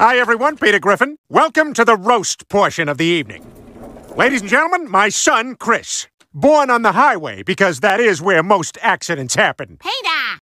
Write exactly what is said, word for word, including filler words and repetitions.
Hi, everyone. Peter Griffin. Welcome to the roast portion of the evening. Ladies and gentlemen, my son, Chris. Born on the highway because that is where most accidents happen. Peter!